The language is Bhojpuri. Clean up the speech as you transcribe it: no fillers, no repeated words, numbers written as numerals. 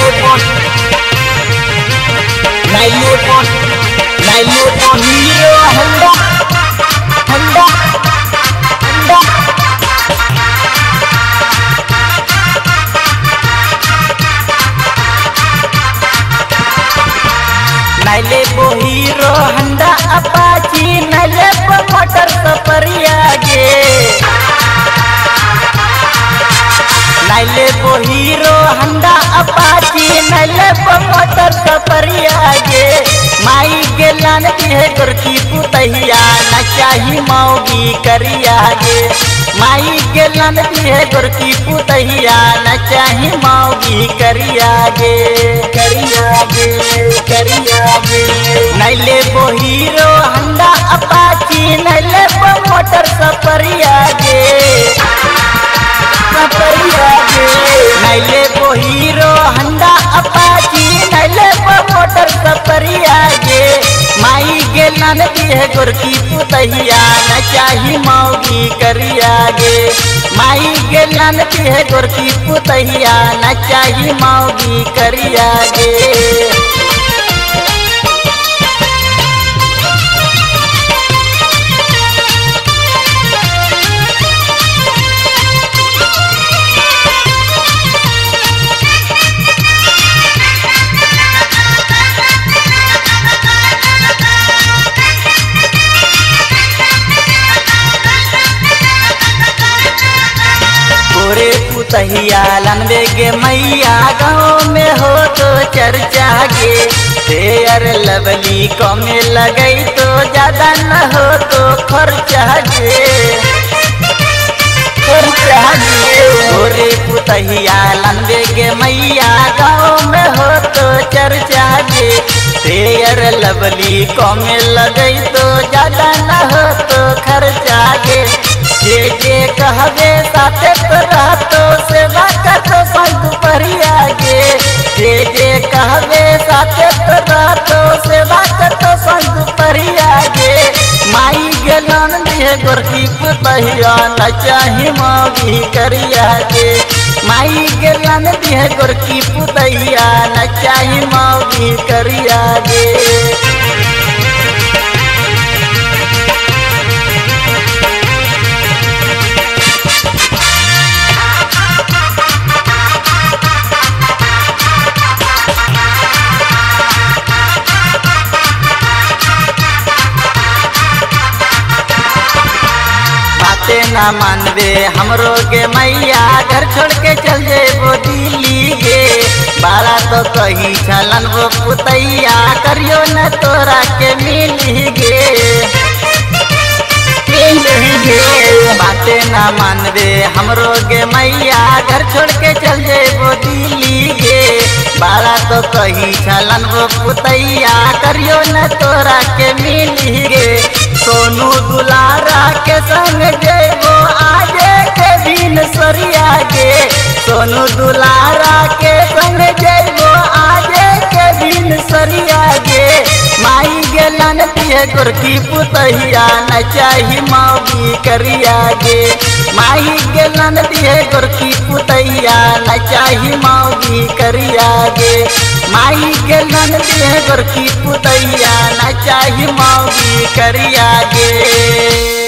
हीरो हंडा हंडा हंडा नाइले बो हीरो हंडा अपाची नाइले बो मोटर सफरिया गे नाइले बो हीरो हंडा अपाची नाइले बो मोटर सफरिया गे माई गेलान दिहे गोरकी पुतहिया न चाही मौगी करिया गे माई गेलान दिहे गोरकी पुतहिया न चाही मौगी करिया गे करिया गे करिया गे नाइले बो हीरो हंडा अपाची नाइले बो मोटर सफरिया गे सफरिया गे नाइले बो हीरो हंडा अपाची नाइले बो मोटर सफरिया गे माई गेलान दिहे गोरकी पुतहिया न चाही मौगी करिया गे माई गेलान दिहे गोरकी पुतहिया न चाही मौगी करिया गे पुतहिया लनबे गे मैया गाँव में हो तो चर्चा गे शेयर लवली कमे लगई तो ज्यादा न हो तो खर्चा गे खर्चा गे गोरे पुतहिया लनबे गे मैया गाँव में हो तो चर्चा गे शेयर लवली कमे लगई तो ज्यादा न हो तो खर्चा गे जे कहबे साथे तोरा तो सेवा करतो संग परिया गे जे कहबे साथे तोरा तो सेवा करतो संग परिया गे माई गेलान दिहे गोरकी पुतहिया न चाही मौगी करिया गे माई गेलान दिहे गोरकी पुतहिया न चाही मौगी करिया गे ना मानवे हमरो के मैया घर छोड़ के चल जेबो दिल्ली गे बारा तो कही छलन वो पुतैया करियो न तोरा के मिली गे बाते ना मानवे हमरो के मैया घर छोड़ के चल जेबो दिल्ली गे बारा तो कही छलन वो पुतैया करियो न तोरा के मिली गे सोनू दुलारा के संग जेबो आजे के दिन सरिया गे सोनू दुलारा के संग जेबो आजे के दिन सरिया गे माई गेलान दिहे गोरकी पुतहिया न चाही मौगी करिया गे माई गेलान दिहे गोरकी पुतहिया न चाही मौगी करिया गे माई गेलान दिहे गोरकी पुतहिया न चाही मौगी करिया गे।